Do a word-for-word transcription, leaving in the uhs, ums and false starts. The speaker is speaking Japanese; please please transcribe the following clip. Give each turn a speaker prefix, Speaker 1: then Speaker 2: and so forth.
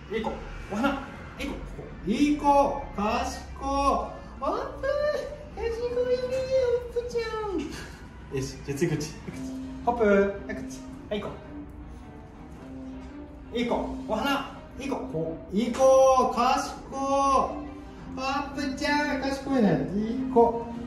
Speaker 1: いい子、お花。いい子、ここ。
Speaker 2: いい子、かしこ。おっぷ、かしこいいね、おっぷちゃん。よし、じゃあ次こっち。ホップ、はい、こっち。はい、いい子。いい子、お花。いい子、こう。いい子、かしこ。おっぷちゃん、かしこいね。いい子。